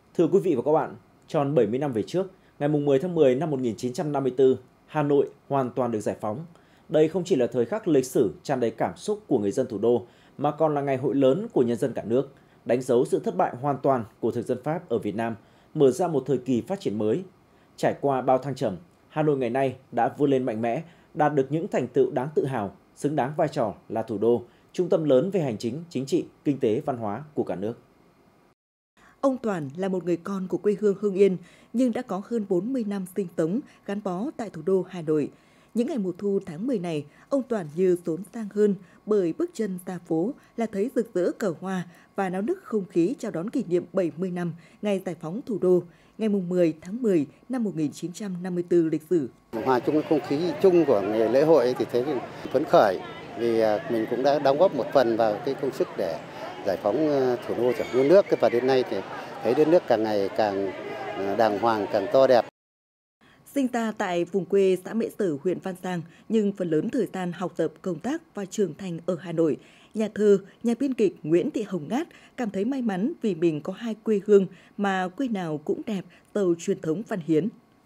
Thưa quý vị và các bạn, tròn 70 năm về trước, ngày 10 tháng 10 năm 1954, Hà Nội hoàn toàn được giải phóng. Đây không chỉ là thời khắc lịch sử tràn đầy cảm xúc của người dân thủ đô, mà còn là ngày hội lớn của nhân dân cả nước, đánh dấu sự thất bại hoàn toàn của thực dân Pháp ở Việt Nam, mở ra một thời kỳ phát triển mới. Trải qua bao thăng trầm, Hà Nội ngày nay đã vươn lên mạnh mẽ, đạt được những thành tựu đáng tự hào, xứng đáng vai trò là thủ đô, trung tâm lớn về hành chính, chính trị, kinh tế, văn hóa của cả nước. Ông Toản là một người con của quê hương Hưng Yên, nhưng đã có hơn 40 năm sinh sống, gắn bó tại thủ đô Hà Nội. Những ngày mùa thu tháng 10 này, ông Toản như xốn sang hơn bởi bước chân ra phố là thấy rực rỡ cờ hoa và náo nức không khí chào đón kỷ niệm 70 năm ngày giải phóng thủ đô, ngày 10 tháng 10 năm 1954 lịch sử. Hòa chung không khí chung của ngày lễ hội thì thấy phấn khởi vì mình cũng đã đóng góp một phần vào cái công sức để giải phóng thủ đô trở thành nước, và đến nay thì thấy đất nước càng ngày càng đàng hoàng, càng to đẹp. Sinh ra tại vùng quê xã Mễ Sở, huyện Văn Giang, nhưng phần lớn thời gian học tập, công tác và trưởng thành ở Hà Nội, nhà thơ, nhà biên kịch Nguyễn Thị Hồng Ngát cảm thấy may mắn vì mình có hai quê hương mà quê nào cũng đẹp, giàu truyền thống văn hiến.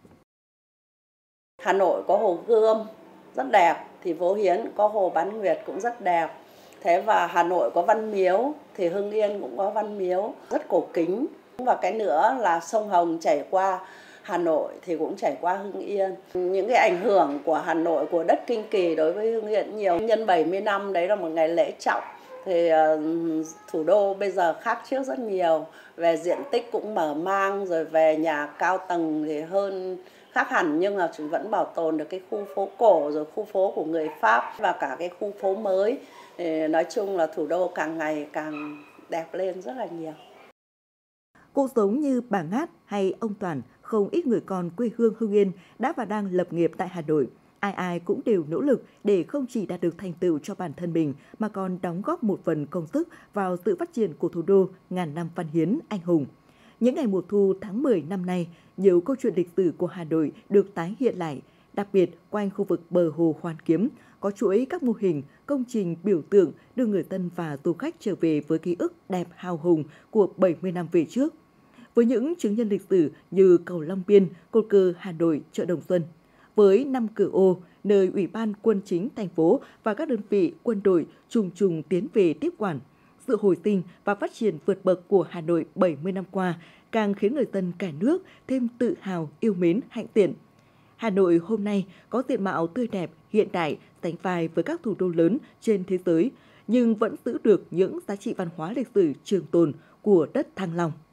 Hà Nội có Hồ Gươm rất đẹp, thì Phố Hiến có Hồ Bán Nguyệt cũng rất đẹp. Thế và Hà Nội có Văn Miếu, thì Hưng Yên cũng có Văn Miếu rất cổ kính. Và cái nữa là sông Hồng chảy qua Hà Nội thì cũng chảy qua Hưng Yên. Những cái ảnh hưởng của Hà Nội, của đất Kinh Kỳ đối với Hưng Yên nhiều. Nhân 70 năm đấy là một ngày lễ trọng. Thì thủ đô bây giờ khác trước rất nhiều. Về diện tích cũng mở mang, rồi về nhà cao tầng thì hơn khác hẳn, nhưng mà chúng vẫn bảo tồn được cái khu phố cổ, rồi khu phố của người Pháp và cả cái khu phố mới. Thì nói chung là thủ đô càng ngày càng đẹp lên rất là nhiều. Cũng giống như bà Ngát hay ông Toản, không ít người con quê hương Hưng Yên đã và đang lập nghiệp tại Hà Nội. Ai ai cũng đều nỗ lực để không chỉ đạt được thành tựu cho bản thân mình mà còn đóng góp một phần công sức vào sự phát triển của thủ đô ngàn năm văn hiến anh hùng. Những ngày mùa thu tháng 10 năm nay, nhiều câu chuyện lịch sử của Hà Nội được tái hiện lại, đặc biệt quanh khu vực bờ hồ Hoàn Kiếm, có chuỗi các mô hình, công trình biểu tượng đưa người dân và du khách trở về với ký ức đẹp hào hùng của 70 năm về trước. Với những chứng nhân lịch sử như cầu Long Biên, cột cờ Hà Nội, chợ Đồng Xuân, với 5 cửa ô, nơi Ủy ban Quân chính thành phố và các đơn vị quân đội trùng trùng tiến về tiếp quản, sự hồi sinh và phát triển vượt bậc của Hà Nội 70 năm qua càng khiến người dân cả nước thêm tự hào, yêu mến, hạnh tiện. Hà Nội hôm nay có diện mạo tươi đẹp, hiện đại, sánh vai với các thủ đô lớn trên thế giới, nhưng vẫn giữ được những giá trị văn hóa lịch sử trường tồn của đất Thăng Long.